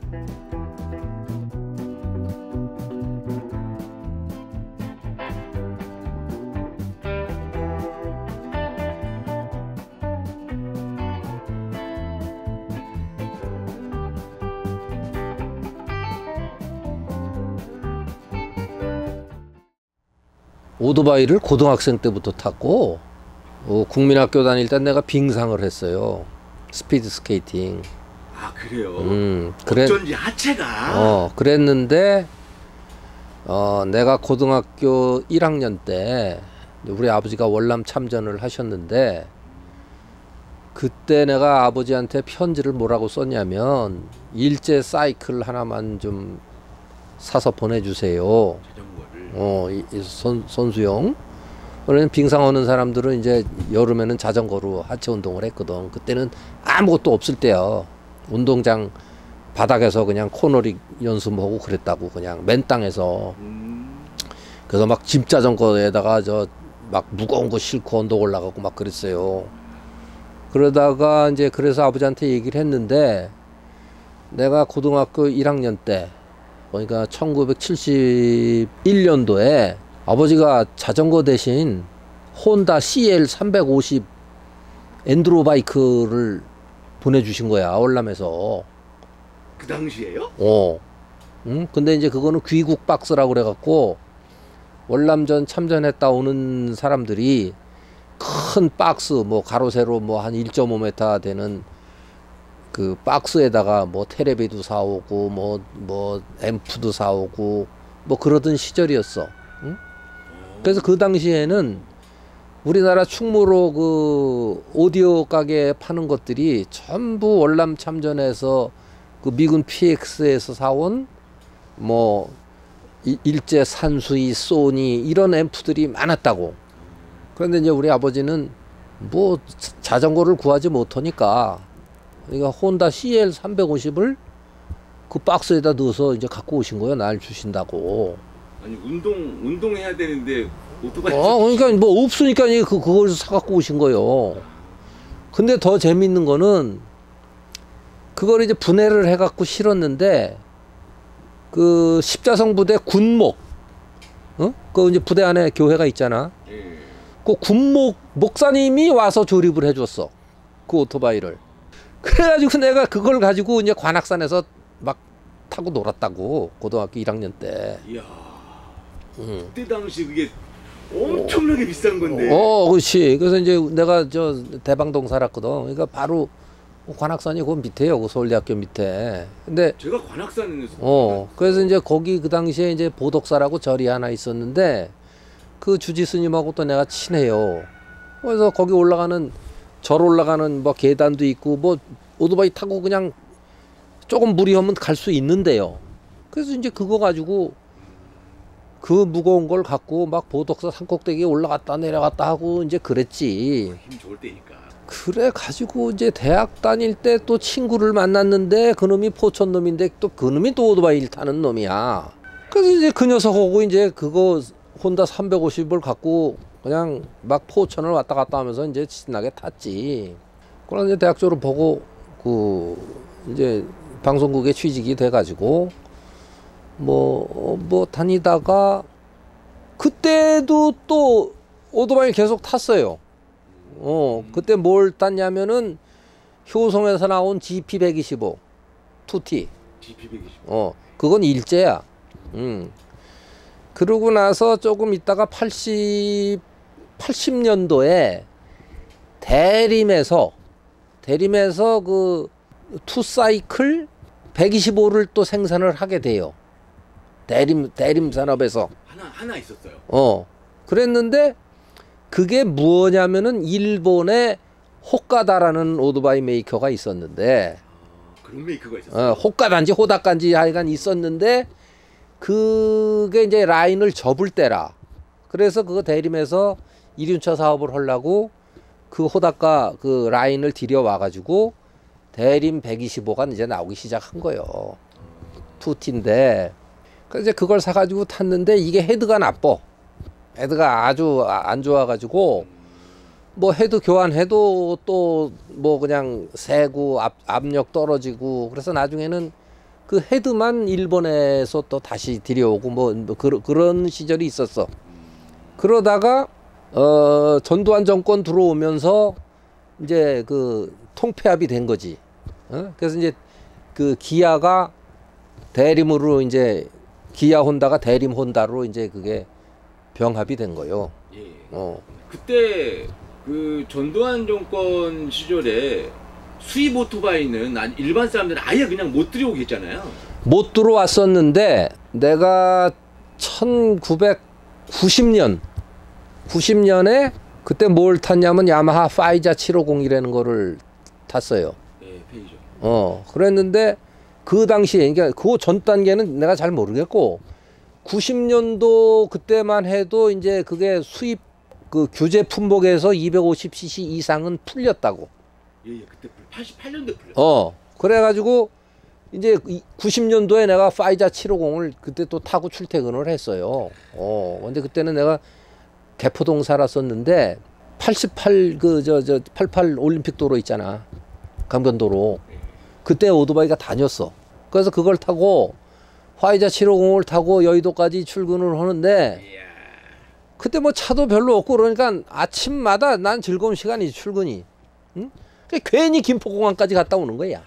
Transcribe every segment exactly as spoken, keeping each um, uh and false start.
오토바이를 고등학생 때부터 탔고 어, 국민학교 다닐 때 내가 빙상을 했어요. 스피드 스케이팅. 아 그래요? 음, 그래, 어쩐지 하체가 어 그랬는데 어, 내가 고등학교 일 학년 때 우리 아버지가 월남 참전을 하셨는데 그때 내가 아버지한테 편지를 뭐라고 썼냐면 일제 사이클 하나만 좀 사서 보내주세요. 자전거를. 어, 이, 이 선, 선수용. 그러면 빙상 오는 사람들은 이제 여름에는 자전거로 하체 운동을 했거든. 그때는 아무것도 없을 때야. 운동장 바닥에서 그냥 코너링 연습하고 그랬다고, 그냥 맨 땅에서. 음. 그래서 막 짐 자전거에다가 저 막 무거운 거 싣고 언덕 올라가고 막 그랬어요. 그러다가 이제 그래서 아버지한테 얘기를 했는데 내가 고등학교 일 학년 때, 그러니까 천구백칠십일 년도에 아버지가 자전거 대신 혼다 씨엘 삼백오십 엔드로 바이크를 보내주신 거야, 월남에서. 그 당시에요? 어. 응? 근데 이제 그거는 귀국 박스라고 그래갖고 월남전 참전했다 오는 사람들이 큰 박스, 뭐 가로 세로 뭐 한 일 점 오 미터 되는 그 박스에다가 뭐 테레비도 사오고 뭐 뭐 앰프도 사오고 뭐 그러던 시절이었어. 응? 그래서 그 당시에는 우리나라 충무로 그 오디오 가게에 파는 것들이 전부 월남 참전에서 그 미군 피엑스에서 사온 뭐 일제 산수이, 소니 이런 앰프들이 많았다고. 그런데 이제 우리 아버지는 뭐 자전거를 구하지 못하니까 그러니까 혼다 씨엘 삼백오십을 그 박스에다 넣어서 이제 갖고 오신 거예요. 날 주신다고. 아니 운동 운동해야 되는데 오토바이. 어, 그러니까 뭐 없으니까 그 그걸 사 갖고 오신 거예요. 근데 더 재밌는 거는 그걸 이제 분해를 해 갖고 실었는데 그 십자성 부대 군목, 어? 그 이제 부대 안에 교회가 있잖아. 예. 그 군목 목사님이 와서 조립을 해줬어, 그 오토바이를. 그래가지고 내가 그걸 가지고 이제 관악산에서 막 타고 놀았다고, 고등학교 일 학년 때. 이야. 응. 그때 당시 그게 엄청나게 어. 비싼 건데. 어, 그렇지. 그래서 이제 내가 저 대방동 살았거든. 그러니까 바로 관악산이 그 밑에요, 그 서울대학교 밑에. 근데 제가 관악산에서. 어, 그래서 이제 거기 그 당시에 이제 보덕사라고 절이 하나 있었는데 그 주지 스님하고 또 내가 친해요. 그래서 거기 올라가는, 절 올라가는 뭐 계단도 있고 뭐 오토바이 타고 그냥 조금 무리하면 갈 수 있는데요. 그래서 이제 그거 가지고 그 무거운 걸 갖고 막 보덕사 산꼭대기에 올라갔다 내려갔다 하고 이제 그랬지. 힘 좋을 때니까. 그래 가지고 이제 대학 다닐 때 또 친구를 만났는데 그놈이 포천 놈인데 또 그놈이 또 오토바이를 타는 놈이야. 그래서 이제 그 녀석하고 이제 그거 혼다 삼백오십을 갖고 그냥 막 포천을 왔다 갔다 하면서 이제 신나게 탔지. 그러나 이제 대학 졸업하고 그 이제 방송국에 취직이 돼가지고 뭐 뭐 다니다가 그때도 또 오토바이 계속 탔어요. 어, 그때 뭘 땄냐면은 효성에서 나온 지피 백이십오 투티. 지피 백이십오. 어, 그건 일제야. 음. 그러고 나서 조금 있다가 팔십, 팔십 년도에 대림에서 대림에서 그 투사이클 백이십오를 또 생산을 하게 돼요. 대림 대림 산업에서. 하나 하나 있었어요. 어. 그랬는데 그게 뭐냐면은 일본의 호카다라는 오토바이 메이커가 있었는데, 아, 그런 메이커가 있었어요. 어, 호카다인지 호다까인지 하여간 있었는데 그게 이제 라인을 접을 때라. 그래서 그거 대림에서 이륜차 사업을 하려고 그 호다카 그 라인을 들여와 가지고 대림 백이십오가 이제 나오기 시작한 거예요. 투티인데. 그래서 이제 그걸 사 가지고 탔는데 이게 헤드가 나빠. 헤드가 아주 안 좋아가지고 뭐 헤드 교환해도 또 뭐 그냥 새고 압, 압력 떨어지고, 그래서 나중에는 그 헤드만 일본에서 또 다시 들여오고 뭐, 뭐 그, 그런 시절이 있었어. 그러다가 어, 전두환 정권 들어오면서 이제 그 통폐합이 된 거지. 어? 그래서 이제 그 기아가 대림으로 이제 기아 혼다가 대림 혼다로 이제 그게 병합이 된 거요. 예. 어. 그때 그 전두환 정권 시절에 수입 오토바이는 난 일반 사람들은 아예 그냥 못 들여오게 했잖아요. 못 들어왔었는데 내가 천구백구십 년 구십 년에 그때 뭘 탔냐면 야마하 파이자 칠오공이라는 거를 탔어요. 예, 페이죠. 어, 그랬는데 그 당시에 그러니까 그 전 단계는 내가 잘 모르겠고 구십 년도 그때만 해도 이제 그게 수입 그 규제 품목에서 이백오십 씨씨 이상은 풀렸다고. 예, 예, 그때 팔십팔 년도에 풀렸어요. 어, 그래가지고 이제 구십 년도에 내가 파이자 칠오공을 그때 또 타고 출퇴근을 했어요. 어, 근데 그때는 내가 개포동 살았었는데 팔십팔 그 저 저 팔십팔 올림픽 도로 있잖아. 강변도로. 그때 오토바이가 다녔어. 그래서 그걸 타고 화이자 칠오공을 타고 여의도까지 출근을 하는데 이야. 그때 뭐 차도 별로 없고 그러니까 아침마다 난 즐거운 시간이지 출근이. 응? 괜히 김포공항까지 갔다 오는 거야.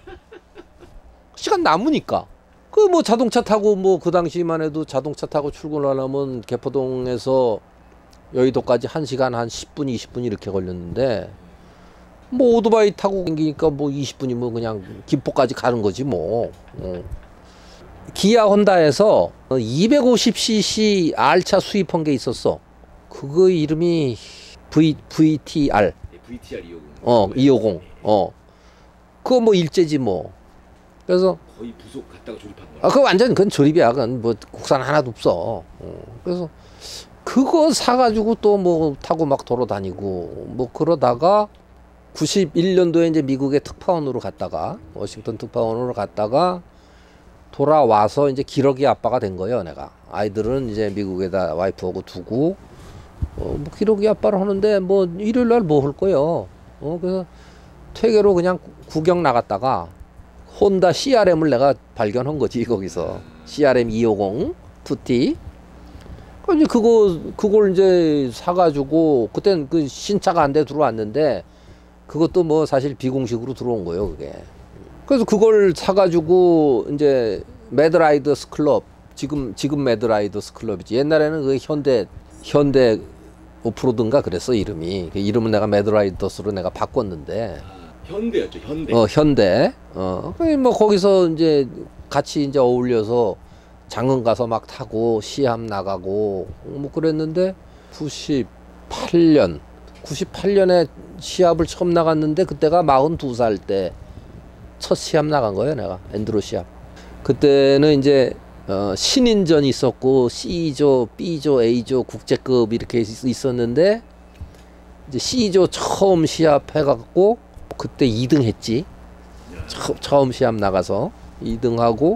시간 남으니까. 그 뭐 자동차 타고 뭐 그 당시만 해도 자동차 타고 출근하려면 개포동에서 여의도까지 한 시간 한 십 분 이십 분 이렇게 걸렸는데 뭐 오토바이 타고 댕기니까 뭐 이십 분이면 그냥 김포까지 가는 거지 뭐. 어. 기아 혼다에서 이백오십 씨씨 R차 수입한 게 있었어. 그거 이름이 V, 브이티알. 예, 브이티알 이백오십. 어, 이백오십. 어. 그거 뭐 일제지 뭐. 그래서 거의 부속 갔다가 조립한 거야. 아, 그거 완전 그건 조립이야. 그건 뭐 국산 하나도 없어. 어. 그래서 그거 사가지고 또 뭐 타고 막 돌아다니고 뭐 그러다가 구십일 년도에 이제 미국에 특파원으로 갔다가 워싱턴 특파원으로 갔다가 돌아와서 이제 기러기 아빠가 된 거예요. 내가 아이들은 이제 미국에다 와이프하고 두고 어, 뭐 기러기 아빠를 하는데 뭐 일요일 날 뭐 할 거예요. 어, 그래서 퇴계로 그냥 구경 나갔다가 혼다 씨알엠을 내가 발견한 거지 거기서. 씨알엠 이백오십 투티. 이제 그거 그걸 이제 사가지고 그땐 그 신차가 안 돼 들어왔는데 그것도 뭐 사실 비공식으로 들어온 거예요 그게. 그래서 그걸 사가지고 이제 매드라이더스 클럽, 지금 지금 매드라이더스 클럽이지. 옛날에는 그 현대 현대 오프로드인가 그랬어 이름이. 그 이름은 내가 매드라이더스로 내가 바꿨는데. 아, 현대였죠, 현대. 어 현대. 어 뭐 거기서 이제 같이 이제 어울려서 장흥 가서 막 타고 시합 나가고 뭐 그랬는데 구십팔 년 구십팔 년에 시합을 처음 나갔는데 그때가 마흔두 살 때 첫 시합 나간 거예요 내가. 엔드로 시합. 그때는 이제 어, 신인전이 있었고 C조, B조, A조 국제급 이렇게 있, 있었는데 이제 C조 처음 시합 해갖고 그때 이 등 했지. 처, 처음 시합 나가서 이 등 하고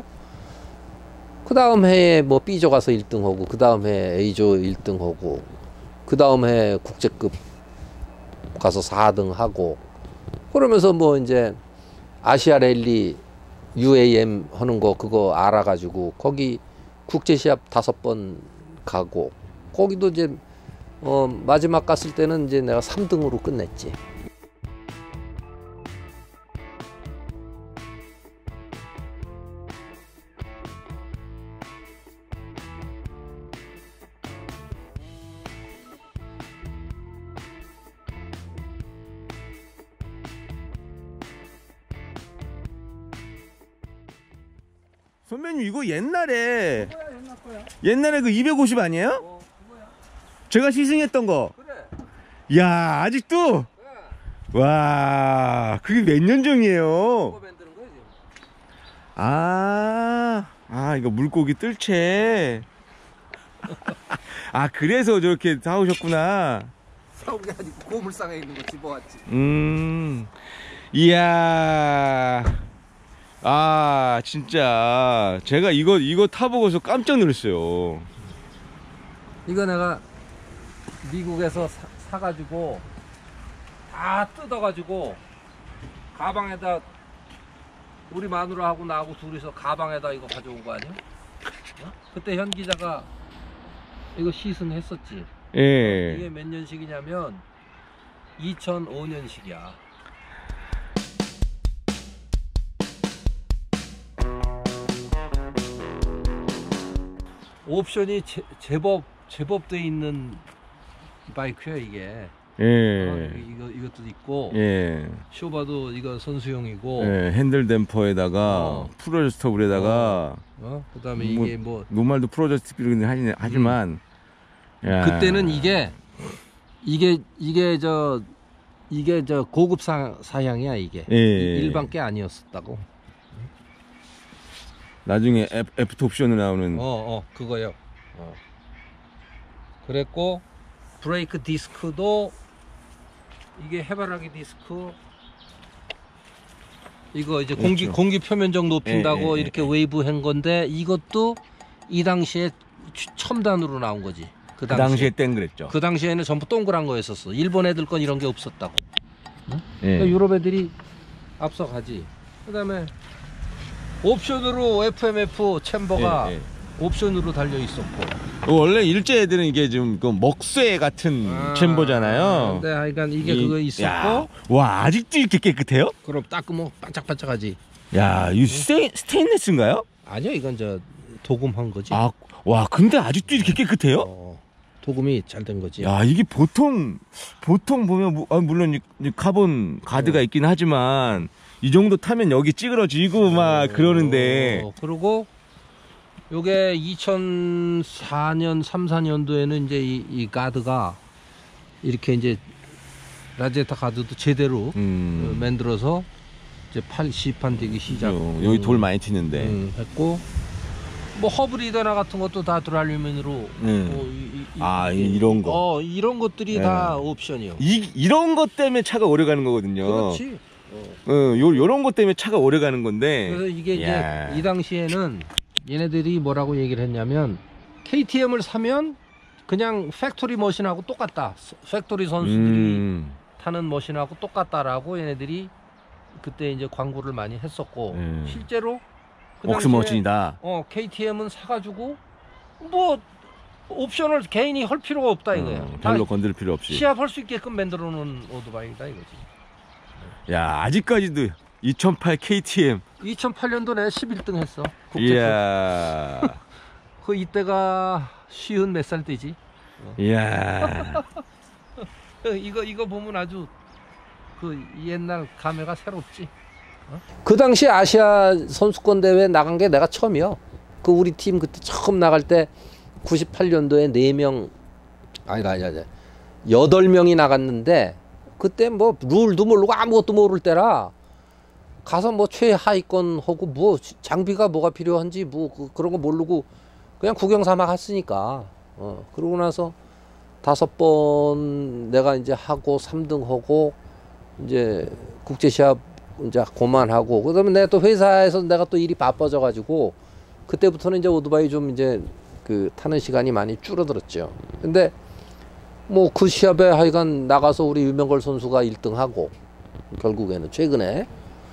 그 다음 해에 뭐 B조 가서 일 등 하고 그 다음 해에 A조 일 등 하고 그 다음 해에 국제급 가서 사 등 하고 그러면서 뭐 이제 아시아 랠리 유에이엠 하는 거 그거 알아가지고 거기 국제 시합 다섯 번 가고 거기도 이제 어 마지막 갔을 때는 이제 내가 삼 등으로 끝냈지. 선배님 이거 옛날에 옛날에 그 이백오십 아니에요? 어, 그거야. 제가 시승했던 거. 그래. 야 아직도. 그래. 와 그게 몇 년 전이에요? 그거 만드는 거야, 지금. 아, 아 이거 물고기 뜰채. 아 그래서 저렇게 사오셨구나. 사온 게 아니고 고물상에 있는 거 집어왔지. 음, 이야. 아 진짜 제가 이거 이거 타보고서 깜짝 놀랐어요. 이거 내가 미국에서 사, 사가지고 다 뜯어가지고 가방에다 우리 마누라하고 나하고 둘이서 가방에다 이거 가져온 거 아니야? 어? 그때 현 기자가 이거 시승했었지. 예. 이게 몇 년식이냐면 이천오 년식이야. 옵션이 제, 제법 제법 돼 있는 바이크야 이게. 예. 어, 이거 이것도 있고. 예. 쇼바도 이거 선수용이고. 예. 핸들 댐퍼에다가 어. 프로저스터블에다가 어? 그다음에 뭐, 이게 뭐 노말도 프로저스터블 하지, 하지만 야. 그때는 이게 이게 이게 저 이게 저 고급 사, 사양이야 이게. 예. 일반 게 아니었었다고. 나중에 F, F톱 옵션으로 나오는 어, 어, 그거요. 어. 그랬고 브레이크 디스크도 이게 해바라기 디스크 이거 이제 공기 그렇죠. 공기 표면적 높인다고 예, 예, 이렇게 예. 웨이브 한 건데 이것도 이 당시에 추- 첨단으로 나온 거지. 그 그 당시에 당시에 땡 그랬죠. 그 당시에는 전부 동그란 거였었어. 일본 애들 건 이런 게 없었다고. 예. 그러니까 유럽 애들이 앞서가지. 그다음에 옵션으로 에프엠에프 챔버가 예, 예. 옵션으로 달려 있었고. 원래 일제 애들은 이게 좀 그 먹쇠 같은 챔버잖아요. 근데 하여간 이게 이- 그거 있었고. 야, 와 아직도 이렇게 깨끗해요? 그럼 닦으면 반짝반짝하지. 야, 이 스테인, 스테인레스인가요? 아니야 이건 저 도금한 거지. 아, 와 근데 아직도 이렇게 깨끗해요? 어, 도금이 잘 된 거지. 야, 이게 보통 보통 보면 무- 아, 물론 이- 이 카본 가드가 어. 있긴 하지만 이 정도 타면 여기 찌그러지고 막 그러는데. 어, 그리고 요게 이천사 년 삼, 사 년도에는 이제 이, 이 가드가 이렇게 이제 라제타 가드도 제대로 음. 어, 만들어서 이제 팔 시판 되기 시작. 요- 여기 돌 많이 튀는데. 음, 했고 뭐 허브리더나 같은 것도 다 드랄루민으로. 음. 어, 이, 이, 아, 이- 이런 거. 어, 이런 것들이 네. 다 옵션이요. 이 이런 것 때문에 차가 오래 가는 거거든요. 그렇지. 어. 어, 요 요런 것 때문에 차가 오래 가는 건데. 그래서 이게 야. 이제 이 당시에는 얘네들이 뭐라고 얘기를 했냐면 케이티엠을 사면 그냥 팩토리 머신하고 똑같다. 팩토리 선수들이 음. 타는 머신하고 똑같다라고 얘네들이 그때 이제 광고를 많이 했었고 음. 실제로 그 옥스 당시에 머신이다. 어 케이티엠은 사가지고 뭐 옵션을 개인이 할 필요가 없다 이거야. 어, 다 별로 건들 필요 없이. 시합할 수 있게끔 만들어 놓은 오토바이다 이거지. 야, 아직까지도 이천팔 케이티엠. 이천팔 년도 내 십일 등 했어. 국제급. 이야. 그 이때가 쉬운 몇 살 때지. 이야. 이거 이거 보면 아주 그 옛날 감회가 새롭지. 어? 그 당시 아시아 선수권 대회 나간 게 내가 처음이요. 그 우리 팀 그때 처음 나갈 때 구십팔 년도에 네 명 아니다 아니다 아니다 여덟 명이 나갔는데 그때 뭐 룰도 모르고 아무것도 모를 때라 가서 뭐 최하위권 하고 뭐 장비가 뭐가 필요한지 뭐 그, 그런 거 모르고 그냥 구경 삼아 갔으니까. 어 그러고 나서 다섯 번 내가 이제 하고 삼 등 하고 이제 국제 시합 이제 그만하고 그다음에 내가 또 회사에서 내가 또 일이 바빠져 가지고 그때부터는 이제 오토바이 좀 이제 그 타는 시간이 많이 줄어들었죠. 근데 뭐 그 시합에 하여간 나가서 우리 유명걸 선수가 일 등 하고 결국에는 최근에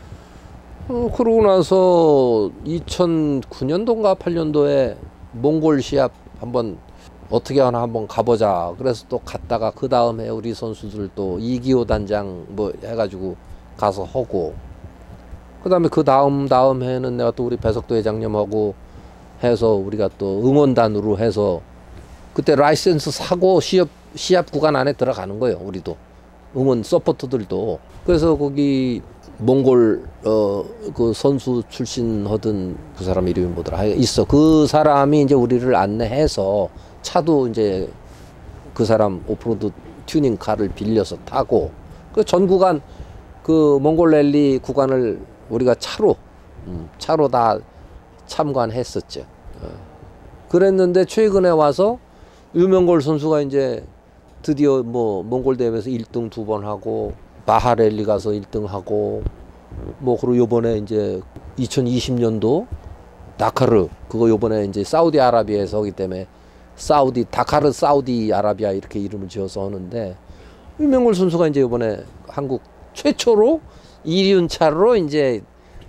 어, 그러고 나서 이천구 년도인가 팔 년도에 몽골 시합 한번 어떻게 하나 한번 가보자. 그래서 또 갔다가 그 다음에 우리 선수들 또 이기호 단장 뭐 해가지고 가서 하고 그 다음에 그 다음 다음 해는 내가 또 우리 배석도 회장님하고 해서 우리가 또 응원단으로 해서 그때 라이센스 사고 시합 시합 구간 안에 들어가는 거예요. 우리도 응원 서포터들도. 그래서 거기 몽골 어 그 선수 출신 하던 그 사람 이름이 뭐더라 있어. 그 사람이 이제 우리를 안내해서 차도 이제 그 사람 오프로드 튜닝 카를 빌려서 타고 그 전 구간 그 몽골 랠리 구간을 우리가 차로 음, 차로 다 참관했었죠. 어. 그랬는데 최근에 와서 유명골 선수가 이제 드디어 뭐 몽골 대회에서 일 등 두 번 하고 바하 랠리 가서 일 등 하고 뭐 그리고 요번에 이제 이천이십 년도 다카르 그거 요번에 이제 사우디아라비아에서 하기 때문에 사우디 다카르 사우디아라비아 이렇게 이름을 지어서 하는데 유명골 선수가 이제 요번에 한국 최초로 이륜차로 이제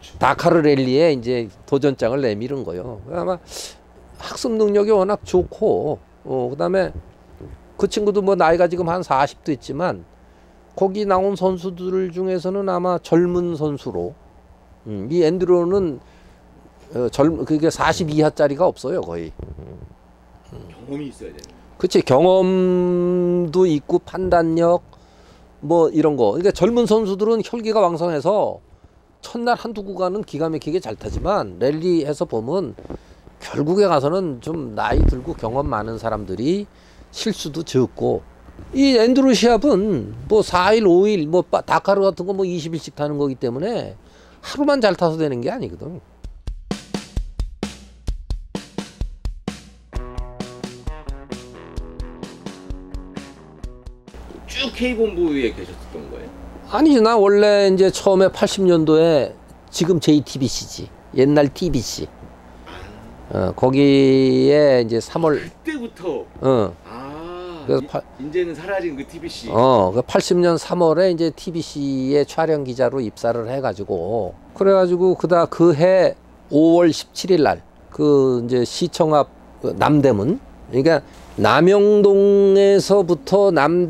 다카르 랠리에 이제 도전장을 내밀은 거예요. 아마 학습 능력이 워낙 좋고, 어, 그다음에 그 친구도 뭐 나이가 지금 한 사십 됐지만 거기 나온 선수들 중에서는 아마 젊은 선수로, 음, 이 앤드루는 어, 젊 그게 사십 이하짜리가 없어요 거의. 경험이 있어야 되는. 그치, 경험도 있고 판단력 뭐 이런 거. 그러니까 젊은 선수들은 혈기가 왕성해서 첫날 한두 구간은 기가 막히게 잘 타지만 랠리에서 보면 결국에 가서는 좀 나이 들고 경험 많은 사람들이 실수도 적고, 이 앤드루 시합은 뭐 사 일, 오 일, 뭐 다카르 같은 거 뭐 이십 일씩 타는 거기 때문에 하루만 잘 타서 되는 게 아니거든. 쭉 K본부에 계셨던 거예요? 아니지, 나 원래 이제 처음에 팔십 년도에 지금 제이티비씨지. 옛날 티비씨. 어, 거기에 이제 삼월. 그때부터. 어. 아. 그래서 이, 파, 이제는 사라진 그 티비씨. 어, 그 팔십 년 삼월에 이제 티비씨의 촬영 기자로 입사를 해가지고, 그래가지고 그다 그해 오월 십칠일 날 그 이제 시청 앞 남대문, 그러니까 남영동에서부터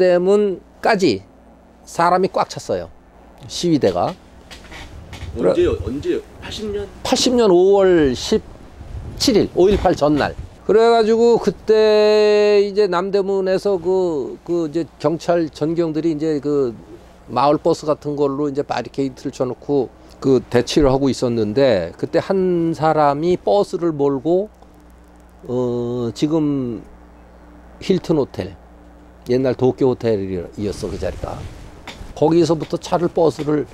남대문까지 사람이 꽉 찼어요. 시위대가. 언제요? 언제요? 팔십 년? 팔십 년 오월 십칠일, 오일팔 전날. 그래가지고 그때 이제 남대문에서 그, 그 이제 경찰 전경들이 이제 그 마을 버스 같은 걸로 이제 바리케이트를 쳐놓고 그 대치를 하고 있었는데, 그때 한 사람이 버스를 몰고 어 지금 힐튼 호텔, 옛날 도쿄 호텔이었어 그 자리가. 거기서부터 차를 버스를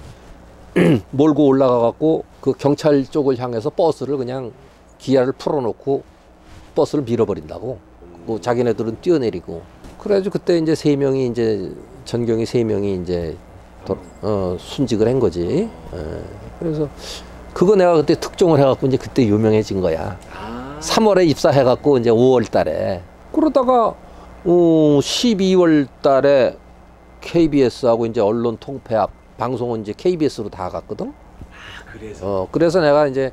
몰고 올라가 갖고 그 경찰 쪽을 향해서 버스를 그냥 기아를 풀어놓고 버스를 밀어버린다고. 그 자기네들은 뛰어내리고. 그래가지고 그때 이제 세 명이 이제 전경이 세 명이 이제 도, 어, 순직을 한 거지. 에, 그래서 그거 내가 그때 특종을 해갖고 이제 그때 유명해진 거야. 아. 삼월에 입사해갖고 이제 오월 달에. 그러다가 어, 십이월 달에 케이비에스하고 이제 언론 통폐합 방송은 이제 케이비에스로 다 갔거든. 아, 그래서. 어, 그래서 내가 이제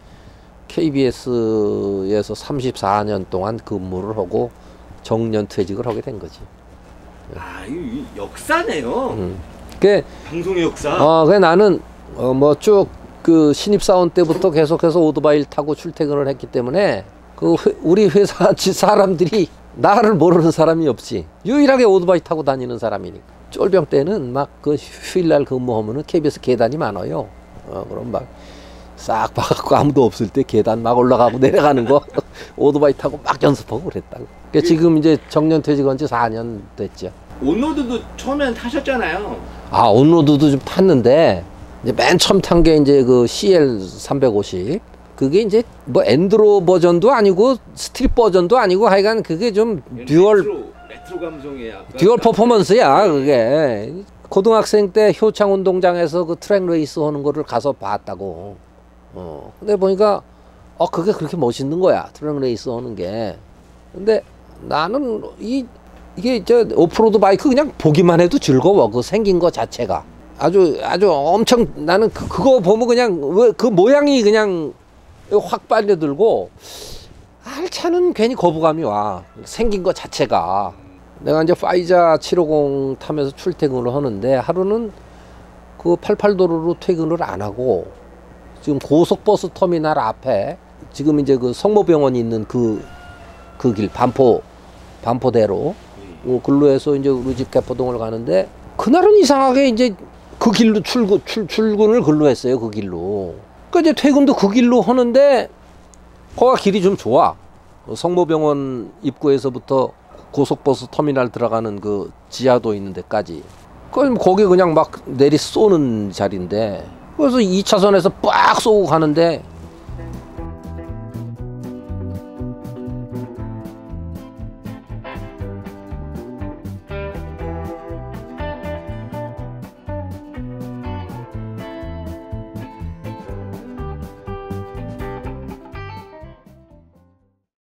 케이비에스에서 삼십사 년 동안 근무를 하고 정년 퇴직을 하게 된 거지. 아, 이 역사네요. 음. 그, 방송의 역사. 어, 그 나는 어, 뭐 쭉 그 신입사원 때부터 계속해서 오토바이를 타고 출퇴근을 했기 때문에 그 회, 우리 회사 사람들이 나를 모르는 사람이 없지. 유일하게 오토바이 타고 다니는 사람이니까. 쫄병 때는 막 그 휴일날 근무하면은 케이비에스 계단이 많아요. 어, 그럼 막 싹 봐갖고 아무도 없을 때 계단 막 올라가고 내려가는 거 오토바이 타고 막 연습하고 그랬다고. 그러니까 지금 이제 정년 퇴직한 지 사 년 됐죠. 온로드도 처음엔 타셨잖아요. 아, 온로드도 좀 탔는데 이제 맨 처음 탄 게 이제 그 씨엘 삼백오십. 그게 이제 뭐 엔드로 버전도 아니고 스트릿 버전도 아니고 하여간 그게 좀 듀얼 레트로, 레트로 감성의 약간 듀얼 퍼포먼스야 그게. 고등학생 때 효창 운동장에서 그 트랙 레이스 하는 거를 가서 봤다고. 어. 근데 보니까 어 그게 그렇게 멋있는 거야, 트랙 레이스 하는 게. 근데 나는 이 이게 저 오프로드 바이크 그냥 보기만 해도 즐거워. 그 생긴 거 자체가 아주 아주 엄청, 나는 그, 그거 보면 그냥 왜 그 모양이 그냥 확 빨려들고, 알차는 괜히 거부감이 와. 생긴 거 자체가. 내가 이제 파이자 칠오공 타면서 출퇴근을 하는데 하루는 그 팔십팔 도로로 퇴근을 안 하고 지금 고속버스 터미널 앞에 지금 이제 그 성모병원이 있는 그 그 길 반포 반포대로 어, 글로 해서 이제 우리 집 개포동을 가는데, 그날은 이상하게 이제 그 길로 출근 출, 출근을 글로 했어요. 그 길로. 그러니까 이제 퇴근도 그 길로 하는데 거기가 길이 좀 좋아. 성모병원 입구에서부터 고속버스 터미널 들어가는 그 지하도 있는 데까지. 거기 그냥 막 내리 쏘는 자리인데, 그래서 이 차선에서 빡 쏘고 가는데